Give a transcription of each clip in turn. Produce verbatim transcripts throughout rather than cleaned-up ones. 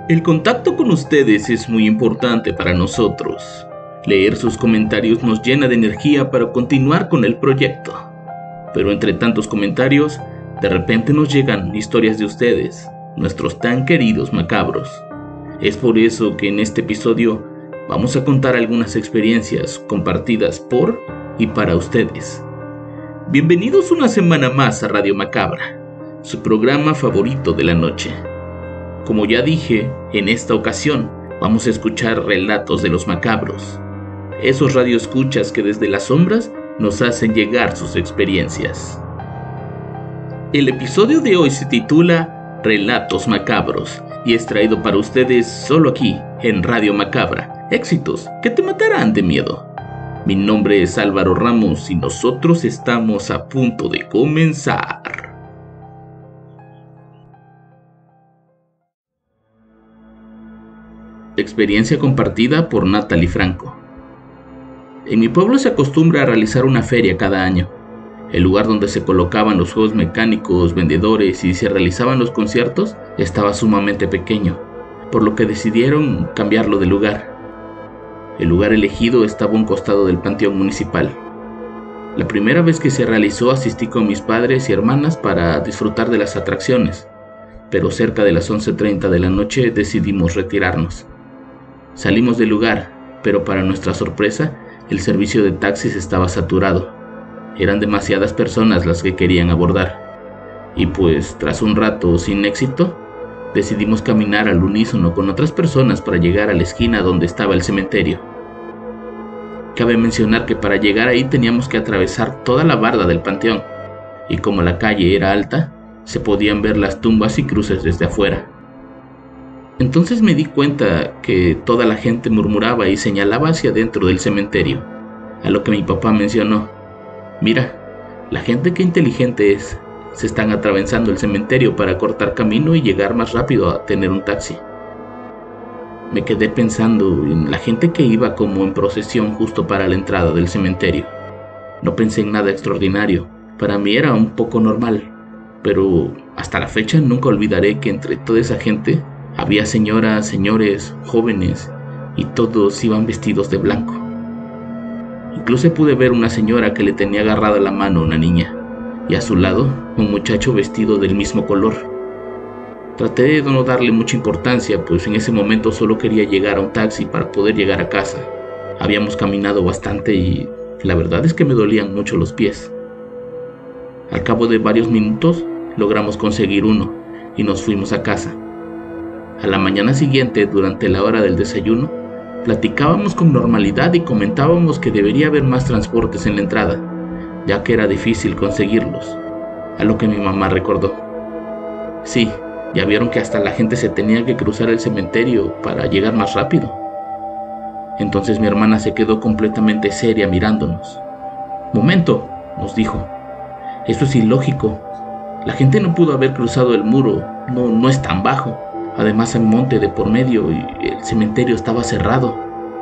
El contacto con ustedes es muy importante para nosotros. Leer sus comentarios nos llena de energía para continuar con el proyecto. Pero entre tantos comentarios, de repente nos llegan historias de ustedes, nuestros tan queridos macabros. Es por eso que en este episodio vamos a contar algunas experiencias compartidas por y para ustedes. Bienvenidos una semana más a Radio Macabra, su programa favorito de la noche. Como ya dije, en esta ocasión vamos a escuchar relatos de los macabros, esos radioescuchas que desde las sombras nos hacen llegar sus experiencias. El episodio de hoy se titula Relatos Macabros y es traído para ustedes solo aquí en Radio Macabra, éxitos que te matarán de miedo. Mi nombre es Álvaro Ramos y nosotros estamos a punto de comenzar. Experiencia compartida por Natalie Franco. En mi pueblo se acostumbra a realizar una feria cada año. El lugar donde se colocaban los juegos mecánicos, vendedores y se realizaban los conciertos estaba sumamente pequeño, por lo que decidieron cambiarlo de lugar. El lugar elegido estaba a un costado del panteón municipal. La primera vez que se realizó asistí con mis padres y hermanas para disfrutar de las atracciones, pero cerca de las once treinta de la noche decidimos retirarnos. Salimos del lugar, pero para nuestra sorpresa, el servicio de taxis estaba saturado. Eran demasiadas personas las que querían abordar. Y pues, tras un rato sin éxito, decidimos caminar al unísono con otras personas para llegar a la esquina donde estaba el cementerio. Cabe mencionar que para llegar ahí teníamos que atravesar toda la barda del panteón, y como la calle era alta, se podían ver las tumbas y cruces desde afuera. Entonces me di cuenta que toda la gente murmuraba y señalaba hacia adentro del cementerio, a lo que mi papá mencionó: mira, la gente qué inteligente es, se están atravesando el cementerio para cortar camino y llegar más rápido a tener un taxi. Me quedé pensando en la gente que iba como en procesión justo para la entrada del cementerio. No pensé en nada extraordinario, para mí era un poco normal, pero hasta la fecha nunca olvidaré que entre toda esa gente había señoras, señores, jóvenes, y todos iban vestidos de blanco. Incluso pude ver una señora que le tenía agarrada la mano a una niña, y a su lado un muchacho vestido del mismo color. Traté de no darle mucha importancia, pues en ese momento solo quería llegar a un taxi para poder llegar a casa. Habíamos caminado bastante y la verdad es que me dolían mucho los pies. Al cabo de varios minutos logramos conseguir uno y nos fuimos a casa. A la mañana siguiente, durante la hora del desayuno, platicábamos con normalidad y comentábamos que debería haber más transportes en la entrada, ya que era difícil conseguirlos, a lo que mi mamá recordó: sí, ya vieron que hasta la gente se tenía que cruzar el cementerio para llegar más rápido. Entonces mi hermana se quedó completamente seria mirándonos. Momento, nos dijo, eso es ilógico. La gente no pudo haber cruzado el muro, no, no es tan bajo. Además hay monte de por medio y el cementerio estaba cerrado.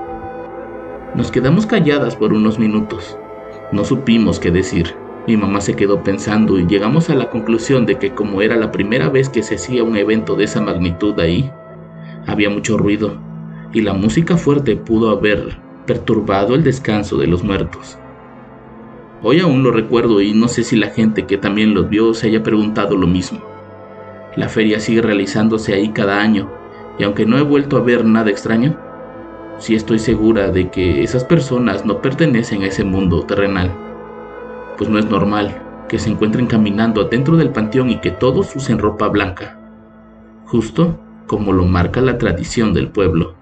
Nos quedamos calladas por unos minutos. No supimos qué decir. Mi mamá se quedó pensando y llegamos a la conclusión de que como era la primera vez que se hacía un evento de esa magnitud ahí, había mucho ruido y la música fuerte pudo haber perturbado el descanso de los muertos. Hoy aún lo recuerdo y no sé si la gente que también los vio se haya preguntado lo mismo. La feria sigue realizándose ahí cada año y aunque no he vuelto a ver nada extraño, sí estoy segura de que esas personas no pertenecen a ese mundo terrenal. Pues no es normal que se encuentren caminando adentro del panteón y que todos usen ropa blanca, justo como lo marca la tradición del pueblo.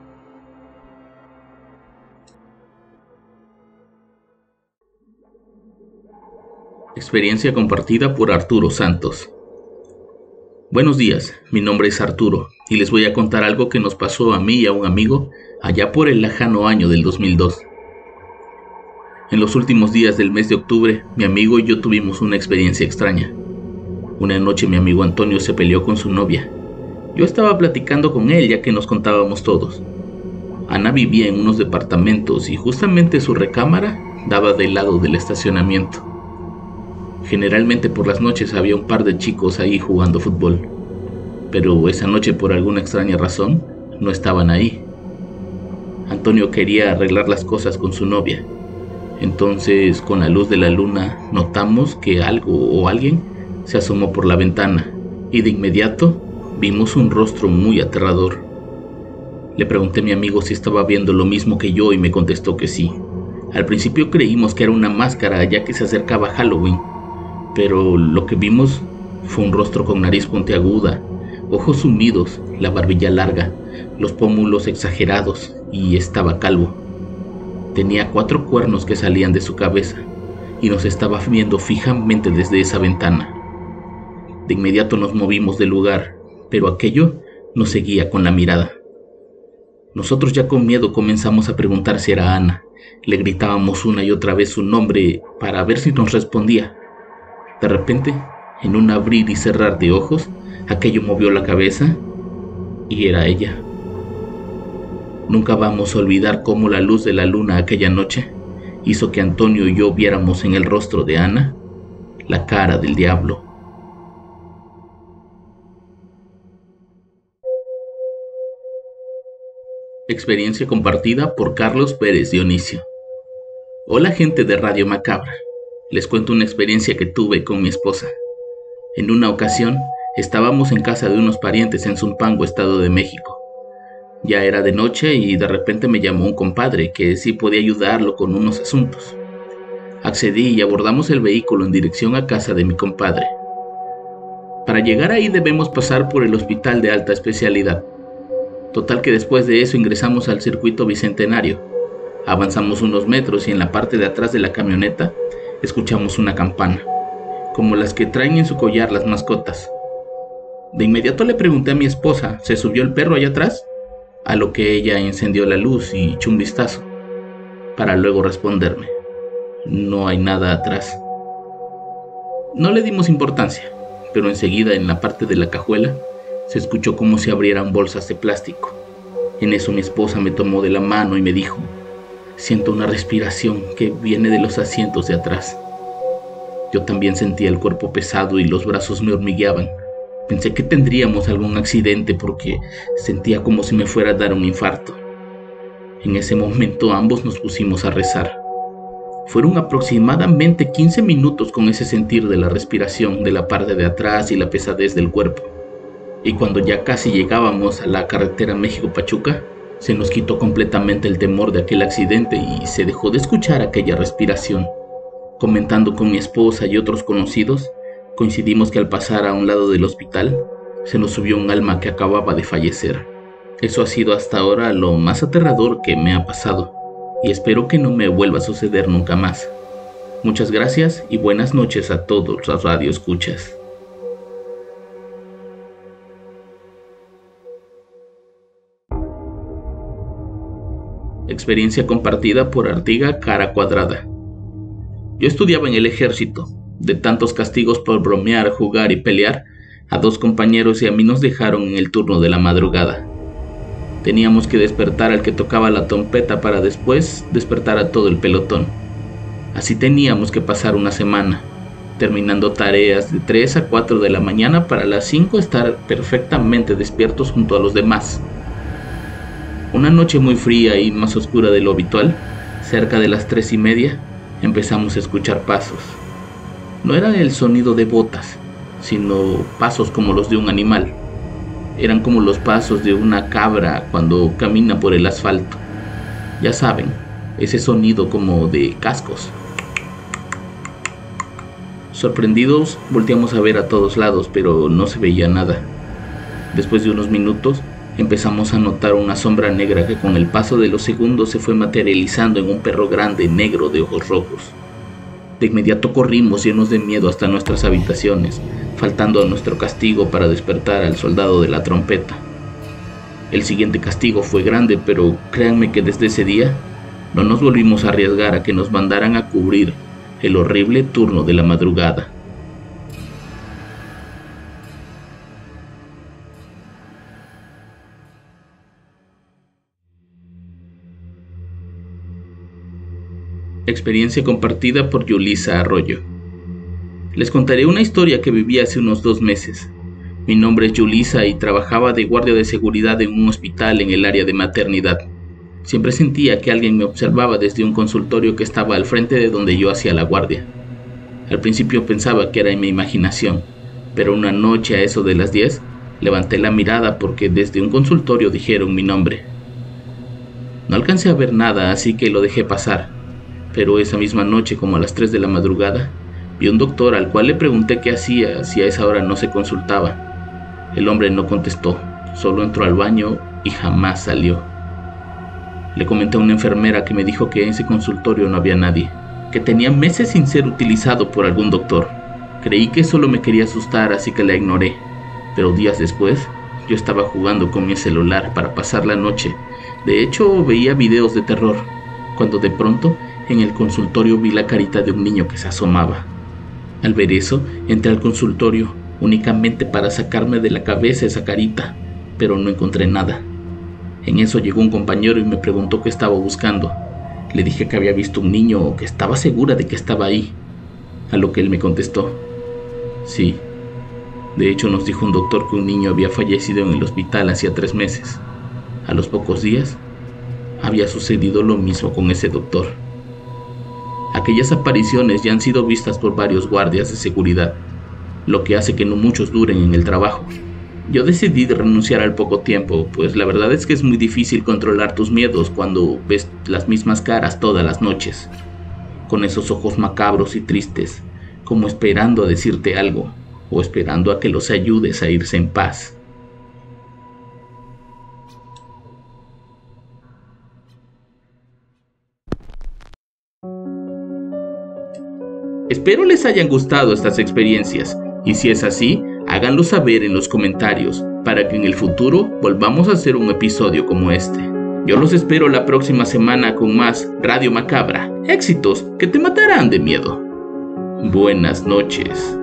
Experiencia compartida por Arturo Santos. Buenos días, mi nombre es Arturo y les voy a contar algo que nos pasó a mí y a un amigo allá por el lejano año del dos mil dos. En los últimos días del mes de octubre, mi amigo y yo tuvimos una experiencia extraña. Una noche mi amigo Antonio se peleó con su novia. Yo estaba platicando con él ya que nos contábamos todos. Ana vivía en unos departamentos y justamente su recámara daba del lado del estacionamiento. Generalmente por las noches había un par de chicos ahí jugando fútbol. pero esa noche por alguna extraña razón no estaban ahí. Antonio quería arreglar las cosas con su novia. Entonces, con la luz de la luna, notamos que algo o alguien se asomó por la ventana y de inmediato vimos un rostro muy aterrador. Le pregunté a mi amigo si estaba viendo lo mismo que yo y me contestó que sí. Al principio creímos que era una máscara ya que se acercaba Halloween, pero lo que vimos fue un rostro con nariz puntiaguda, ojos sumidos, la barbilla larga, los pómulos exagerados y estaba calvo. Tenía cuatro cuernos que salían de su cabeza y nos estaba viendo fijamente desde esa ventana. De inmediato nos movimos del lugar, pero aquello nos seguía con la mirada. Nosotros ya con miedo comenzamos a preguntar si era Ana. Le gritábamos una y otra vez su nombre para ver si nos respondía. De repente, en un abrir y cerrar de ojos, aquello movió la cabeza y era ella. Nunca vamos a olvidar cómo la luz de la luna aquella noche hizo que Antonio y yo viéramos en el rostro de Ana la cara del diablo. Experiencia compartida por Carlos Pérez Dionisio. Hola gente de Radio Macabra, les cuento una experiencia que tuve con mi esposa. En una ocasión, estábamos en casa de unos parientes en Zumpango, Estado de México. Ya era de noche y de repente me llamó un compadre que sí podía ayudarlo con unos asuntos. Accedí y abordamos el vehículo en dirección a casa de mi compadre. Para llegar ahí debemos pasar por el hospital de alta especialidad. Total que después de eso ingresamos al circuito bicentenario. Avanzamos unos metros y en la parte de atrás de la camioneta escuchamos una campana, como las que traen en su collar las mascotas. De inmediato le pregunté a mi esposa, ¿se subió el perro allá atrás? A lo que ella encendió la luz y echó un vistazo, para luego responderme, no hay nada atrás. No le dimos importancia, pero enseguida en la parte de la cajuela se escuchó como si abrieran bolsas de plástico. En eso mi esposa me tomó de la mano y me dijo, siento una respiración que viene de los asientos de atrás. Yo también sentía el cuerpo pesado y los brazos me hormigueaban. Pensé que tendríamos algún accidente porque sentía como si me fuera a dar un infarto. En ese momento ambos nos pusimos a rezar. Fueron aproximadamente quince minutos con ese sentir de la respiración de la parte de atrás y la pesadez del cuerpo. Y cuando ya casi llegábamos a la carretera México-Pachuca, se nos quitó completamente el temor de aquel accidente y se dejó de escuchar aquella respiración. Comentando con mi esposa y otros conocidos, coincidimos que al pasar a un lado del hospital, se nos subió un alma que acababa de fallecer. Eso ha sido hasta ahora lo más aterrador que me ha pasado, y espero que no me vuelva a suceder nunca más. Muchas gracias y buenas noches a todos los radioescuchas. Experiencia compartida por Artiga Cara Cuadrada. Yo estudiaba en el ejército. De tantos castigos por bromear, jugar y pelear, a dos compañeros y a mí nos dejaron en el turno de la madrugada. Teníamos que despertar al que tocaba la trompeta para después despertar a todo el pelotón. Así teníamos que pasar una semana, terminando tareas de tres a cuatro de la mañana para las cinco estar perfectamente despiertos junto a los demás. Una noche muy fría y más oscura de lo habitual, cerca de las tres y media, empezamos a escuchar pasos. No era el sonido de botas, sino pasos como los de un animal. Eran como los pasos de una cabra cuando camina por el asfalto. Ya saben, ese sonido como de cascos. Sorprendidos, volteamos a ver a todos lados, pero no se veía nada. Después de unos minutos, empezamos a notar una sombra negra que con el paso de los segundos se fue materializando en un perro grande negro de ojos rojos. De inmediato corrimos llenos de miedo hasta nuestras habitaciones, faltando a nuestro castigo para despertar al soldado de la trompeta. El siguiente castigo fue grande, pero créanme que desde ese día no nos volvimos a arriesgar a que nos mandaran a cubrir el horrible turno de la madrugada. Experiencia compartida por Yulisa Arroyo. Les contaré una historia que viví hace unos dos meses. Mi nombre es Yulisa y trabajaba de guardia de seguridad en un hospital en el área de maternidad. Siempre sentía que alguien me observaba desde un consultorio que estaba al frente de donde yo hacía la guardia. Al principio pensaba que era en mi imaginación, pero una noche a eso de las diez, levanté la mirada porque desde un consultorio dijeron mi nombre. No alcancé a ver nada, así que lo dejé pasar, pero esa misma noche, como a las tres de la madrugada, vi a un doctor al cual le pregunté qué hacía si a esa hora no se consultaba. El hombre no contestó, solo entró al baño y jamás salió. Le comenté a una enfermera que me dijo que en ese consultorio no había nadie, que tenía meses sin ser utilizado por algún doctor. Creí que solo me quería asustar, así que la ignoré, pero días después yo estaba jugando con mi celular para pasar la noche. De hecho, veía videos de terror, cuando de pronto en el consultorio vi la carita de un niño que se asomaba. Al ver eso, entré al consultorio únicamente para sacarme de la cabeza esa carita, pero no encontré nada. En eso llegó un compañero y me preguntó qué estaba buscando. Le dije que había visto un niño o que estaba segura de que estaba ahí, a lo que él me contestó: sí, de hecho nos dijo un doctor que un niño había fallecido en el hospital hacía tres meses. A los pocos días, había sucedido lo mismo con ese doctor. Aquellas apariciones ya han sido vistas por varios guardias de seguridad, lo que hace que no muchos duren en el trabajo. Yo decidí renunciar al poco tiempo, pues la verdad es que es muy difícil controlar tus miedos cuando ves las mismas caras todas las noches, con esos ojos macabros y tristes, como esperando a decirte algo, o esperando a que los ayudes a irse en paz. Espero les hayan gustado estas experiencias, y si es así, háganlo saber en los comentarios, para que en el futuro volvamos a hacer un episodio como este. Yo los espero la próxima semana con más Radio Macabra, éxitos que te matarán de miedo. Buenas noches.